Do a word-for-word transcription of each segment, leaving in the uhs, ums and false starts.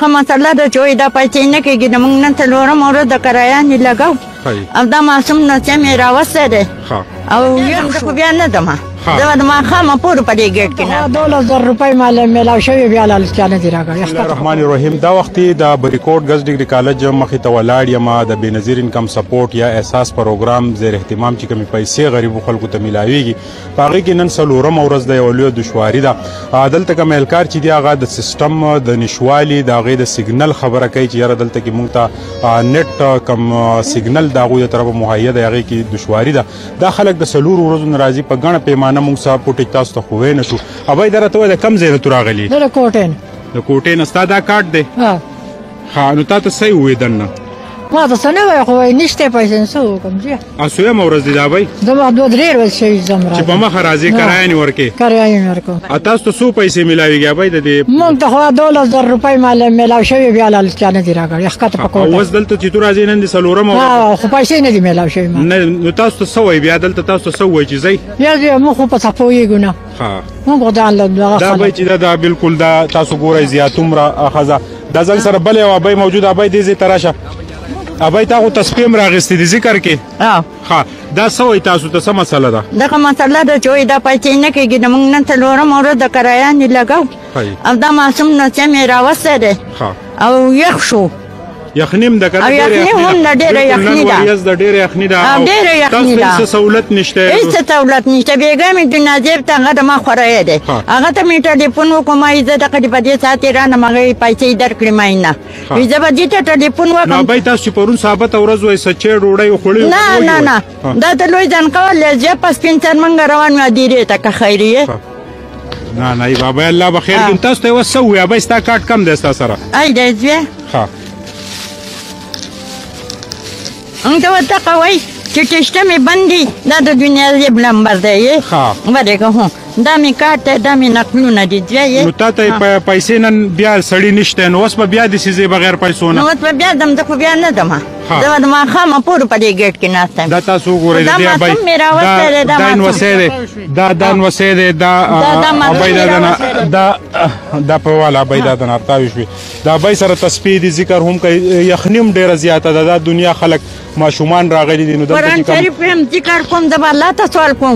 دغه مسله ده چې وایي دا پیسې نه کېږي د موږ نن څلورمه ورځ د کرایانې لګو او دا معصوم نڅه مې راوستی دی او یخ خو بیا نه دمه زه د ماښامه پورې په دې ګېټ کې نه دولس زره روپۍ مال میلاو شوي بیا لا چا نه دي راکړی. بسم الله الرحمن الرحیم. دا وخت د بریکوټ ګرلز ډیګري کالج مخې ته ولاړ یم د بېنظیر انکم سپورټ یا احساس پروګرام زیر اهتمام چې کومې پیسې غریبو خلکو ته میلاویږي په هغې کې نن څلورمه ورځ د یوه لویه دشواري ده. دلته کوم اهلکار چې دی هغه د سیسټم د نشوالي د هغې د سیګنل خبره کوي چې یاره دلته کې موږ ته نټ کم سیګنل د هغوی د طرفه مهیا ده هغې کې دشواري ده. دا خلک د څلورو ورځو نه راځي په ګڼه پیمانه موږ سره پوټې تاسو ته خو ویې نه شو. ابۍ دا راته وایه د کوم ځای نه تو راغلي؟ زه د کوټې نه. د کوټې نه ستا دا کارت دی؟ ها نو تا ته څه ووایي دننه؟ ما ته څه نه وایي خو وایي نشته پیسې نو څه وکړم ځه. څویمه ورځ دی دا ابۍ؟ زما دوه درې ورځې شوي ځم راځم. چې په مخه راځې کرایه یې ورکې؟ کرایه یې ورکوم. تاسو ته څو پیسې میلاویږي ابۍ د دې؟ موږ ته خو دولس زره روپۍ مال میلاو شوي بیا لا چا نه دي راکړی ښکته په کوټه. اوس دلته چې تو راځې نن د څلورمه ورځ خو پیسې نه دي میلاو شوي ما. نو تاسو ته څه وایي بیا دلته تاسو ته څه وایي چې ځئ؟ بیا ځئ موږ خو په څه پوهېږو نه. موږ ځان له دغه دا ابۍ چې دا دا بلکل دا تاسو ګورئ زیات عمره ښځه دا زنګ سره بل یو ابۍ موجوده. ابۍ دې ځای ته راشه. ابۍ تا خو تسپې هم راغېستې دي ذکر کې. ښه دا څه وایي تاسو ته څه مسله ده؟ دغه مسله ده چې وایي دا پیسې نه کېږي د موږ نن څلورمه ورځ د کرایانې لګو او دا معصوم نڅه مې راوستی دی او یخ شو. یخني هم ده که نه؟ او یخني هم ده ډېره یخني ده. نن ورځ د ډېره یخني ده او ډېره یخني ده. تاسو ته هېڅ سهولت نشته؟ هېڅ سهولت نشته. بېګا مې د ناظر ته هغه د ما خوری دی هغه ته مې ټلیفون وکړو ما یې زه دغه دې په دې ساعت یې رانم هغه پیسې درکړې ما یې نه وایي زه به دې ته ټلیفون وکړم. نو ابۍ تاسو چې پرون ثابته ورځ وایي سچې ډوډۍ وخوړې نه نه نه دا ته لوی ځانکول دی. زه په سپین سر موږ روان یو ادیرې ته که خیریې. نه نه ابۍ الله به خیر کړي. تاسو ته یې اوس څه ووایي ابۍ ستا کارت کم دی ستا سره؟ ای دی زویه ته ورته وایي چې ټسټه مې بند دي دا د دنیا ژب نمبر دی ورې که هو دا مې کارت دی دا مې نقلونه دي دوی. نو تا ته پیسې نن بیا سړي نشته نو اوس به بیا داسې ځې بغیر پیسو نه؟ نو اوس به بیا ځم زه خو بیا نه ځم زه به د ماښامه پورې په دې ګېټ کې ناست یم. دا تاسو وګورئ دا معصوم مې راوستی دی. دا نوسی دی دا دا نوسی دی دا ابۍ دا دا په واله ابۍ دا د نارتاوي شوې دا ابۍ سره تسپې دي ذکر هم کوي یخني هم ډېره زیاته ده. دا دنیا خلک ماشومان راغلي دي. نو قرآن شریف هم ذکر کوم زه به الله ته سوال کوم.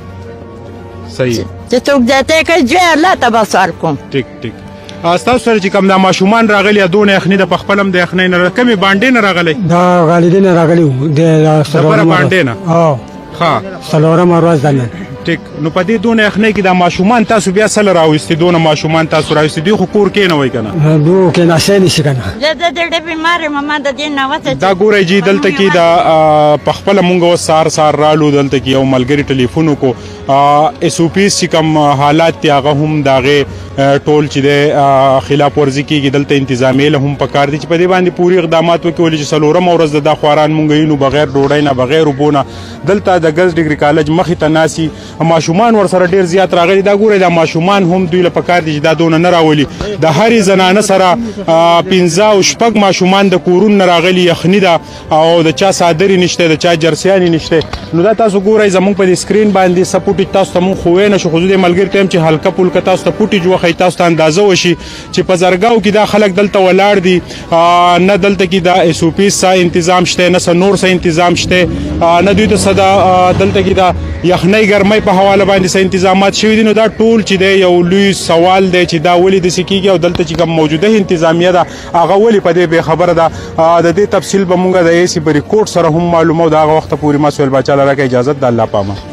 صحیح چې څوک زیاتی کوي زوی الله ته به سوال کوم. ټیک ټیک. ستاسو سره چې کوم دا ماشومان راغلي دونه یخني ده په خپل هم د یخنۍ نه کومې بانډې نه راغلی؟ دا غالدې نه راغلي وو د دبره بانډې نه. ښه څلورمه ورځ ده نن. ټیک. نو په دې دونه یخنۍ کې دا ماشومان تاسو بیا څه له راوستي دونه ماشومان تاسو راوستي دوی خو کور کېنوئ که نه؟ دوی کېناستی نشي که نه. زه د ډېر بیمار یم ما د دې نه وڅه. دا ګورئ جي دلته کې دا په خپله مونږ اوس سهار سهار رالو دلته کې یو ملګري ټلیفون وکړو ایس او پي چې کوم حالات دي هغه هم د هغې ټول چې دی خلاف ورزي کېږي دلته انتظامیې له هم پکار دي چې په دې باندې پورې اقدامات وکړي ولې چې څلورمه ورځ د دا خواران مونږ وینو بغیر ډوډۍ نه بغیر اوبو نه دلته د ګرلز ډیګري کالج مخې ته ناستي ماشومان ورسره ډېر زیات راغلي. دا ګورئ دا ماشومان هم دوی له پکار دي چې دا دونه نه راولي. د هرې زنانه سره پنځه او شپږ ماشومان د کورونو نه راغلي یخني ده او د چا څادرې نشته د چا جرسیانې نشته. نو دا تاسو ګورئ زموږ په دې سکرین باندې څه پوټي تاسو ته مونږ خو ویې نه شو خو زه دې ملګري ته یم چې هلکه پولکه تاسو ته پوټي جوښئ تاسو ته اندازه وشي چې په زرګاو کې دا خلک دلته ولاړ دي نه دلته کې دا ایس او پي څه انتظام شته نه څه نور څه انتظام شته نه دوی ته څه دا دلته کې دا یخنۍ ګرمۍ په حواله باندې څه انتظامات شوي دي. نو دا ټول چې دی یو لوی سوال دی چې دا ولې داسې کېږي او دلته چې کوم موجوده انتظامیه ده هغه ولې په دې بېخبره ده. د دې تفصیل به مونږ د ایسي بریکوټ سره هم معلومو د هغه وخته پورې ما سهیل باچا له راکړه اجازت د الله پامه.